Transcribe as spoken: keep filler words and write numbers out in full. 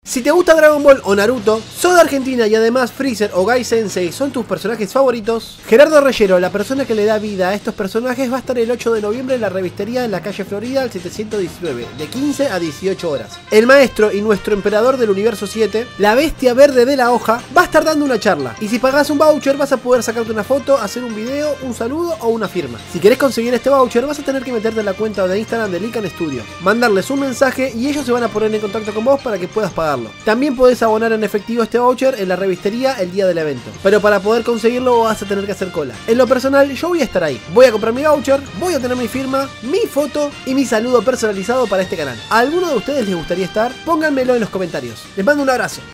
Si te gusta Dragon Ball o Naruto, sos de Argentina y además Freezer o Gai Sensei son tus personajes favoritos, Gerardo Reyero, la persona que le da vida a estos personajes, va a estar el ocho de noviembre en la revistería en la calle Florida al setecientos diecinueve, de quince a dieciocho horas. El maestro y nuestro emperador del universo siete, la bestia verde de la hoja, va a estar dando una charla. Y si pagás un voucher vas a poder sacarte una foto, hacer un video, un saludo o una firma. Si querés conseguir este voucher vas a tener que meterte en la cuenta de Instagram de Lican Studio, mandarles un mensaje y ellos se van a poner en contacto con vos para que puedas pagarlo. También podés abonar en efectivo este voucher en la revistería el día del evento, pero para poder conseguirlo vas a tener que hacer cola. En lo personal yo voy a estar ahí, voy a comprar mi voucher, voy a tener mi firma, mi foto y mi saludo personalizado para este canal. ¿A alguno de ustedes les gustaría estar? Pónganmelo en los comentarios. Les mando un abrazo.